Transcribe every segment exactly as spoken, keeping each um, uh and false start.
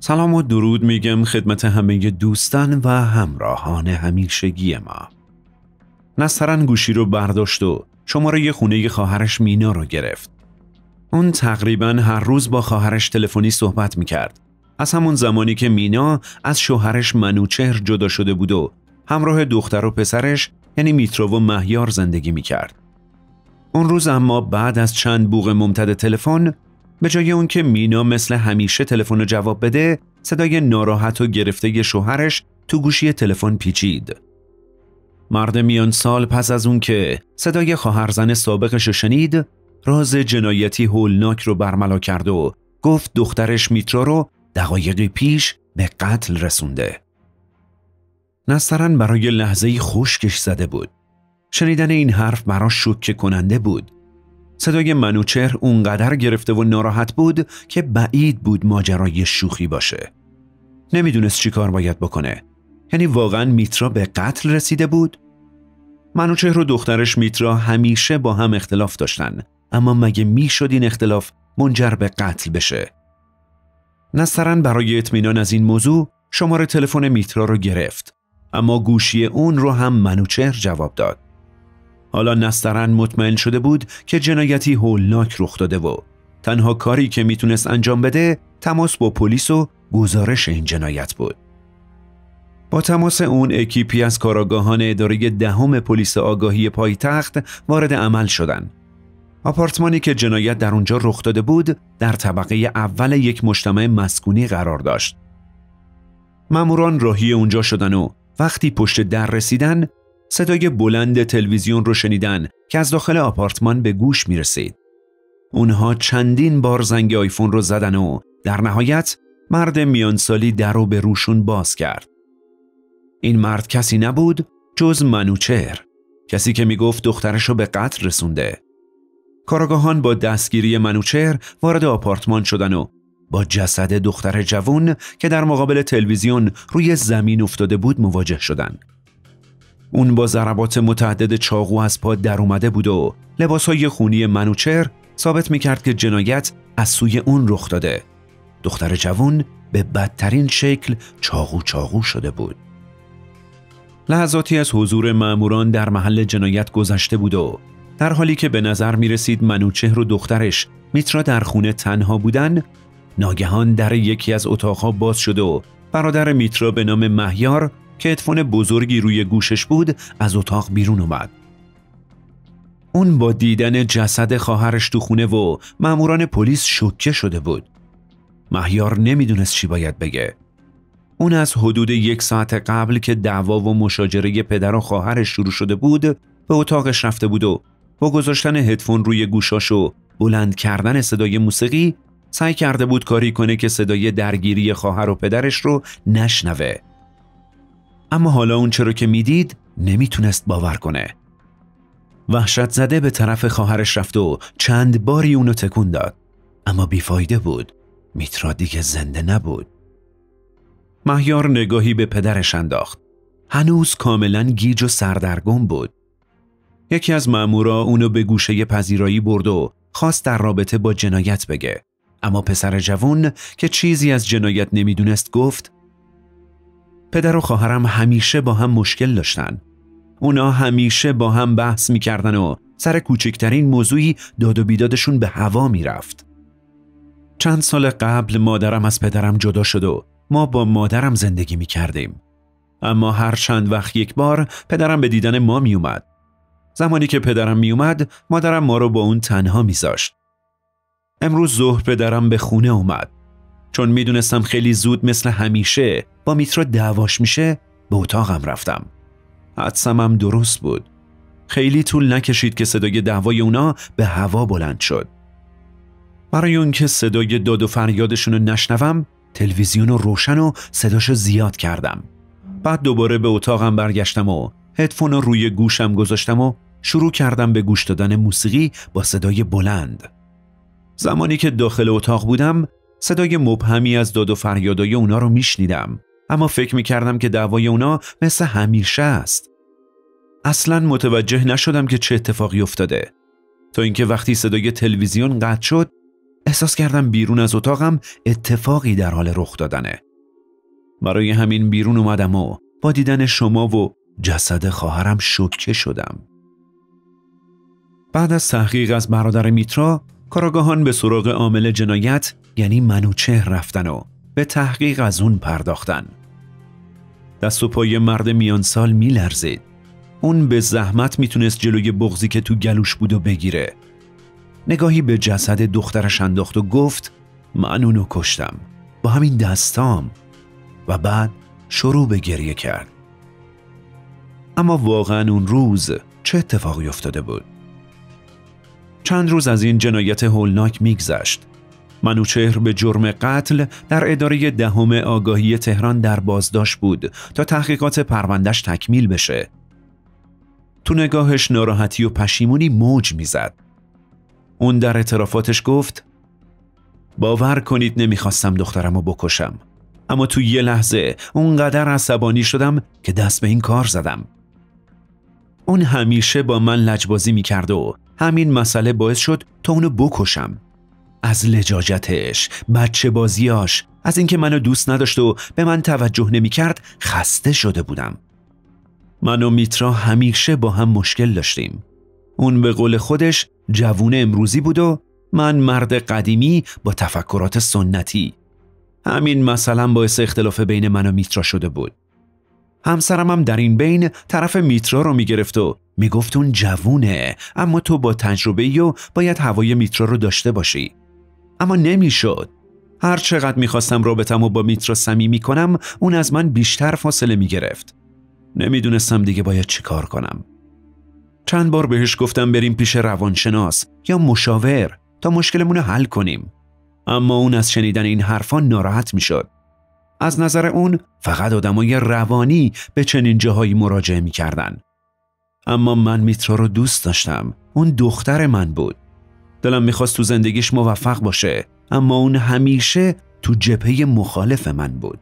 سلام و درود میگم خدمت همه دوستان و همراهان همیشگی ما. نسترن گوشی رو برداشت و شماره خونه خواهرش مینا رو گرفت. اون تقریباً هر روز با خواهرش تلفنی صحبت میکرد. از همون زمانی که مینا از شوهرش منوچهر جدا شده بود و همراه دختر و پسرش یعنی میترا و مهیار زندگی میکرد. اون روز اما بعد از چند بوق ممتد تلفن، به جای اون که مینا مثل همیشه تلفن رو جواب بده، صدای ناراحت و گرفته شوهرش تو گوشی تلفن پیچید. مرد میان سال پس از اون که صدای خواهرزن سابقش رو شنید، راز جنایتی هولناک رو برملا کرد و گفت دخترش میترا رو دقایقی پیش به قتل رسونده. نسترن برای لحظه‌ای خشکش زده بود. شنیدن این حرف براش شوکه کننده بود. صدای منوچهر اونقدر گرفته و ناراحت بود که بعید بود ماجرای شوخی باشه. نمیدونست چی کار باید بکنه. یعنی واقعا میترا به قتل رسیده بود؟ منوچهر و دخترش میترا همیشه با هم اختلاف داشتن، اما مگه میشد این اختلاف منجر به قتل بشه؟ نسترن برای اطمینان از این موضوع شماره تلفن میترا رو گرفت، اما گوشی اون رو هم منوچهر جواب داد. حالا نسترن مطمئن شده بود که جنایتی هولناک رخ داده و تنها کاری که میتونست انجام بده تماس با پلیس و گزارش این جنایت بود. با تماس اون اکیپی از کاراگاهان اداره دهم پلیس آگاهی پایتخت وارد عمل شدند. آپارتمانی که جنایت در اونجا رخ داده بود در طبقه اول یک مجتمع مسکونی قرار داشت. ماموران راهی اونجا شدن و وقتی پشت در رسیدن صدای بلند تلویزیون رو شنیدن که از داخل آپارتمان به گوش می رسید. اونها چندین بار زنگ آیفون رو زدن و در نهایت مرد میانسالی در رو به روشون باز کرد. این مرد کسی نبود جز منوچهر، کسی که می گفت دخترش رو به قتل رسونده. کارآگاهان با دستگیری منوچهر وارد آپارتمان شدن و با جسد دختر جوان که در مقابل تلویزیون روی زمین افتاده بود مواجه شدند. اون با ضربات متعدد چاقو از پا در اومده بود و لباسهای خونی منوچهر ثابت میکرد که جنایت از سوی اون رخ داده. دختر جوان به بدترین شکل چاقو چاقو شده بود. لحظاتی از حضور ماموران در محل جنایت گذشته بود و در حالی که به نظر میرسید منوچهر و دخترش میترا در خونه تنها بودن، ناگهان در یکی از اتاقها باز شد و برادر میترا به نام مهیار که هدفون بزرگی روی گوشش بود از اتاق بیرون اومد. اون با دیدن جسد خواهرش تو خونه و ماموران پلیس شوکه شده بود. مهیار نمیدونست چی باید بگه. اون از حدود یک ساعت قبل که دعوا و مشاجره پدر و خواهرش شروع شده بود به اتاقش رفته بود و با گذاشتن هدفون روی گوشاش و بلند کردن صدای موسیقی سعی کرده بود کاری کنه که صدای درگیری خواهر و پدرش رو نشنوه. اما حالا اون چرا که میدید نمیتونست باور کنه. وحشت زده به طرف خواهرش رفت و چند باری اونو تکون داد، اما بیفایده بود. میترا دیگه زنده نبود. مهیار نگاهی به پدرش انداخت. هنوز کاملا گیج و سردرگم بود. یکی از مامورا اونو به گوشه پذیرایی برد و خواست در رابطه با جنایت بگه، اما پسر جوان که چیزی از جنایت نمیدونست گفت پدر و خواهرم همیشه با هم مشکل داشتن. اونا همیشه با هم بحث میکردن و سر کوچکترین موضوعی داد و بیدادشون به هوا میرفت. چند سال قبل مادرم از پدرم جدا شد و ما با مادرم زندگی میکردیم. اما هر چند وقت یک بار پدرم به دیدن ما میومد. زمانی که پدرم میومد مادرم ما رو با اون تنها میذاشت. امروز ظهر پدرم به خونه اومد. چون میدونستم خیلی زود مثل همیشه با میترا دعواش میشه به اتاقم رفتم. حدسم هم درست بود. خیلی طول نکشید که صدای دعوای اونا به هوا بلند شد. برای اون که صدای داد و فریادشون رو نشنوم تلویزیون رو روشن و صداشو زیاد کردم. بعد دوباره به اتاقم برگشتم و هدفون رو روی گوشم گذاشتم و شروع کردم به گوش دادن موسیقی با صدای بلند. زمانی که داخل اتاق بودم صدای مبهمی از داد و فریادای اونا رو میشنیدم، اما فکر میکردم که دعوای اونا مثل همیشه است. اصلاً متوجه نشدم که چه اتفاقی افتاده تا اینکه وقتی صدای تلویزیون قطع شد احساس کردم بیرون از اتاقم اتفاقی در حال رخ دادنه. برای همین بیرون اومدم و با دیدن شما و جسد خواهرم شوکه شدم. بعد از تحقیق از برادر میترا، کاراگاهان به سراغ عامل جنایت یعنی منوچهر رفتن و به تحقیق از اون پرداختن. دست و پای مرد میان سال می لرزید. اون به زحمت میتونست جلوی بغضی که تو گلوش بود و بگیره. نگاهی به جسد دخترش انداخت و گفت من اونو کشتم با همین دستام، و بعد شروع به گریه کرد. اما واقعا اون روز چه اتفاقی افتاده بود؟ چند روز از این جنایت هولناک میگذشت. منوچهر به جرم قتل در اداره دهم آگاهی تهران در بازداشت بود تا تحقیقات پروندهش تکمیل بشه. تو نگاهش ناراحتی و پشیمونی موج میزد. اون در اعترافاتش گفت باور کنید نمیخواستم دخترمو بکشم، اما تو یه لحظه اونقدر عصبانی شدم که دست به این کار زدم. اون همیشه با من لجبازی میکرد و همین مسئله باعث شد تا اونو بکشم. از لجاجتش، بچه بازیاش، از اینکه منو دوست نداشت و به من توجه نمیکرد خسته شده بودم. من و میترا همیشه با هم مشکل داشتیم. اون به قول خودش جوون امروزی بود و من مرد قدیمی با تفکرات سنتی. همین مثلا باعث اختلاف بین من و میترا شده بود. همسرم هم در این بین طرف میترا رو میگرفت و میگفت اون جوونه، اما تو با تجربه‌ای و باید هوای میترا رو داشته باشی. اما نمیشد. هر چقدر میخواستم رابطمو با میترا صمیمی کنم، اون از من بیشتر فاصله میگرفت. نمیدونستم دیگه باید چی کار کنم. چند بار بهش گفتم بریم پیش روانشناس یا مشاور تا مشکلمون رو حل کنیم، اما اون از شنیدن این حرفا ناراحت میشد. از نظر اون فقط آدمای روانی به چنین جاهایی مراجعه میکردن. اما من میترا رو دوست داشتم. اون دختر من بود. دلم میخواست تو زندگیش موفق باشه، اما اون همیشه تو جبهه مخالف من بود.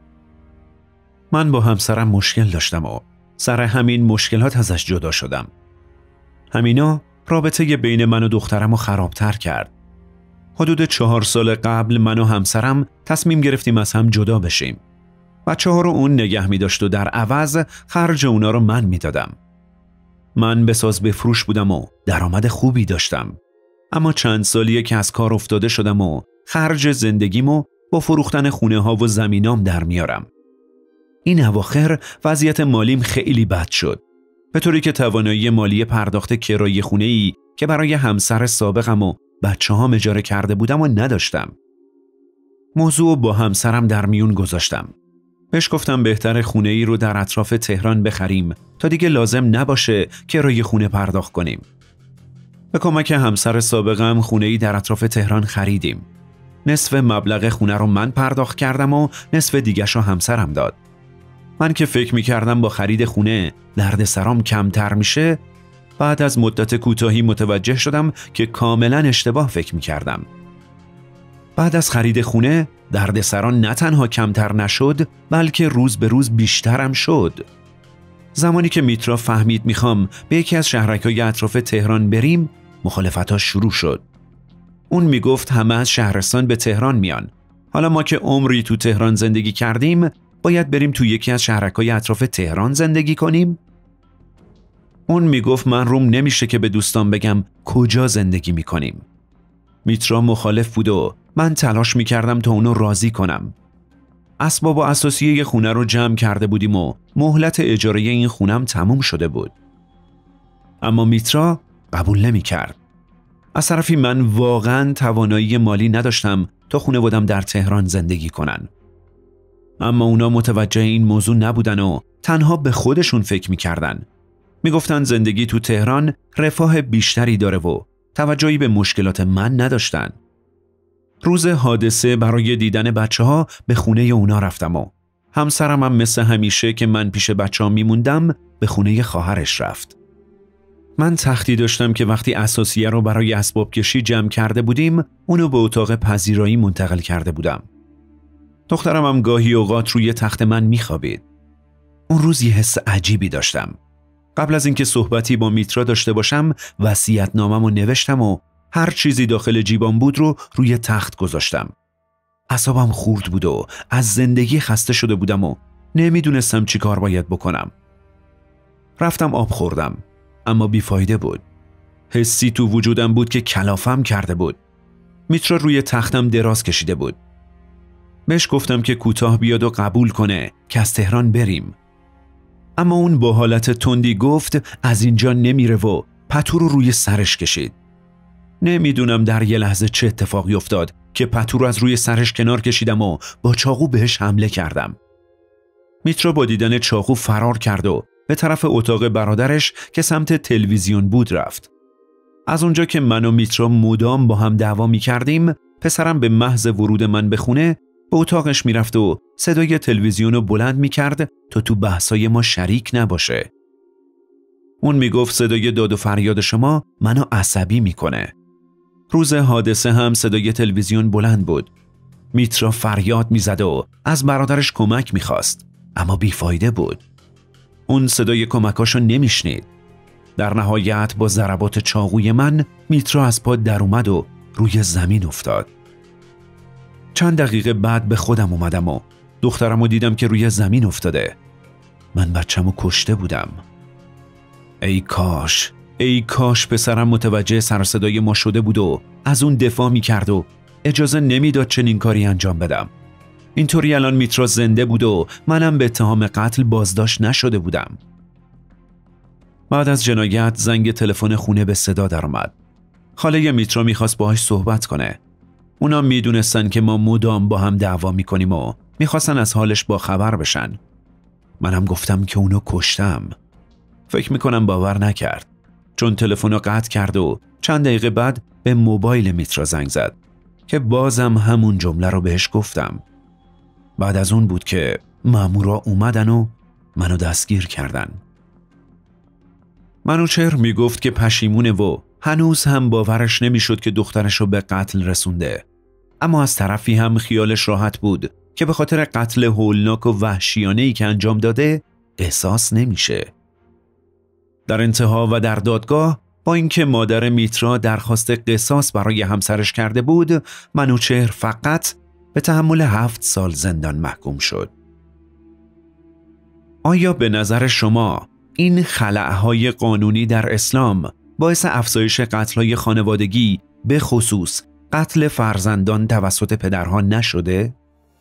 من با همسرم مشکل داشتم و سر همین مشکلات ازش جدا شدم. همینا رابطه بین من و دخترم رو خرابتر کرد. حدود چهار سال قبل من و همسرم تصمیم گرفتیم از هم جدا بشیم. بچه ها رو اون نگه می داشت و در عوض خرج اونا رو من می دادم. من بساز بفروش بودم و درآمد خوبی داشتم. اما چند سالیه که از کار افتاده شدم و خرج زندگیمو با فروختن خونه ها و زمینام در میارم. این اواخر وضعیت مالیم خیلی بد شد، به طوری که توانایی مالی پرداخت کرایه خونه‌ای که برای همسر سابقم و بچه ها اجاره کرده بودم و نداشتم. موضوع با همسرم در میون گذاشتم. بهش گفتم بهتر خونه‌ای رو در اطراف تهران بخریم تا دیگه لازم نباشه کرایه خونه پرداخت کنیم. به کمک همسر سابقم خونه‌ای در اطراف تهران خریدیم. نصف مبلغ خونه رو من پرداخت کردم و نصف دیگه‌شو همسرم داد. من که فکر می‌کردم با خرید خونه دردسرام کمتر میشه، بعد از مدت کوتاهی متوجه شدم که کاملا اشتباه فکر می‌کردم. بعد از خرید خونه دردسران نه تنها کمتر نشد، بلکه روز به روز بیشترم شد. زمانی که میترا فهمید میخوام به یکی از شهرک‌های اطراف تهران بریم، مخالفتاش شروع شد. اون میگفت همه از شهرستان به تهران میان. حالا ما که عمری تو تهران زندگی کردیم، باید بریم تو یکی از شهرک‌های اطراف تهران زندگی کنیم؟ اون میگفت من روم نمیشه که به دوستان بگم کجا زندگی میکنیم. میترا مخالف بود و من تلاش میکردم تا اونو راضی کنم. اسباب و اساسیه خونه رو جمع کرده بودیم و مهلت اجاره این خونم تموم شده بود. اما میترا قبول نمیکرد. از طرفی من واقعا توانایی مالی نداشتم تا خانواده‌ام در تهران زندگی کنن. اما اونا متوجه این موضوع نبودن و تنها به خودشون فکر میکردن. میگفتن زندگی تو تهران رفاه بیشتری داره و توجهی به مشکلات من نداشتن. روز حادثه برای دیدن بچه ها به خونه اونا رفتم و همسرم هم مثل همیشه که من پیش بچه ها میموندم به خونه خواهرش رفت. من تختی داشتم که وقتی اساسیه رو برای اسباب کشی جمع کرده بودیم اونو به اتاق پذیرایی منتقل کرده بودم. دخترم هم گاهی اوقات روی تخت من میخوابید. اون روز یه حس عجیبی داشتم. قبل از اینکه صحبتی با میترا داشته باشم وصیت‌نامه‌مو نوشتم و هر چیزی داخل جیبام بود رو روی تخت گذاشتم. اعصابم خورد بود و از زندگی خسته شده بودم و نمیدونستم چی کار باید بکنم. رفتم آب خوردم، اما بیفایده بود. حسی تو وجودم بود که کلافم کرده بود. میترا روی تختم دراز کشیده بود. بهش گفتم که کوتاه بیاد و قبول کنه که از تهران بریم. اما اون با حالت تندی گفت از اینجا نمیره و پتو رو روی سرش کشید. نمیدونم در یه لحظه چه اتفاقی افتاد که پتو رو از روی سرش کنار کشیدم و با چاقو بهش حمله کردم. میترا با دیدن چاقو فرار کرد و به طرف اتاق برادرش که سمت تلویزیون بود رفت. از اونجا که من و میترا مدام با هم دعوا می کردیم، پسرم به محض ورود من به خونه به اتاقش میرفت و صدای تلویزیون رو بلند می کرد تا تو بحثای ما شریک نباشه. اون می گفت صدای داد و فریاد شما منو عصبی میکنه. روز حادثه هم صدای تلویزیون بلند بود. میترا فریاد میزد و از برادرش کمک میخواست، اما بیفایده بود. اون صدای کمکاشو نمیشنید. در نهایت با ضربات چاقوی من میترا از پا در اومد و روی زمین افتاد. چند دقیقه بعد به خودم اومدم و دخترمو دیدم که روی زمین افتاده. من بچه‌مو کشته بودم. ای کاش، ای کاش پسرم متوجه سر و صدای ما شده بود و از اون دفاع میکرد و اجازه نمیداد چنین کاری انجام بدم. اینطوری الان میترا زنده بود و منم به اتهام قتل بازداشت نشده بودم. بعد از جنایت زنگ تلفن خونه به صدا در اومد. خاله میترا میخواست باهاش صحبت کنه. اونا میدونستن که ما مدام با هم دعوا میکنیم و میخواستن از حالش با خبر بشن. منم گفتم که اونو کشتم. فکر میکنم باور نکرد، چون تلفن رو قطع کرد و چند دقیقه بعد به موبایل میترا زنگ زد که بازم همون جمله رو بهش گفتم. بعد از اون بود که مامورا اومدن و منو دستگیر کردن. منوچهر میگفت که پشیمونه و هنوز هم باورش نمیشد که دخترش رو به قتل رسونده، اما از طرفی هم خیالش راحت بود که به خاطر قتل هولناک و وحشیانه‌ای که انجام داده قصاص نمیشه. در انتها و در دادگاه با اینکه مادر میترا درخواست قصاص برای همسرش کرده بود، منوچهر فقط به تحمل هفت سال زندان محکوم شد. آیا به نظر شما این خلأهای قانونی در اسلام باعث افزایش قتل‌های خانوادگی به خصوص قتل فرزندان توسط پدرها نشده؟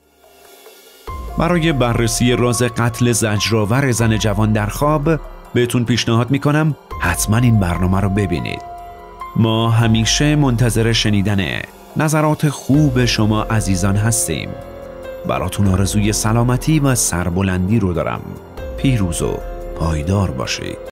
برای بررسی راز قتل زجرآور زن جوان در خواب بهتون پیشنهاد میکنم حتما این برنامه رو ببینید. ما همیشه منتظر شنیدن نظرات خوب شما عزیزان هستیم. براتون آرزوی سلامتی و سربلندی رو دارم. پیروز و پایدار باشید.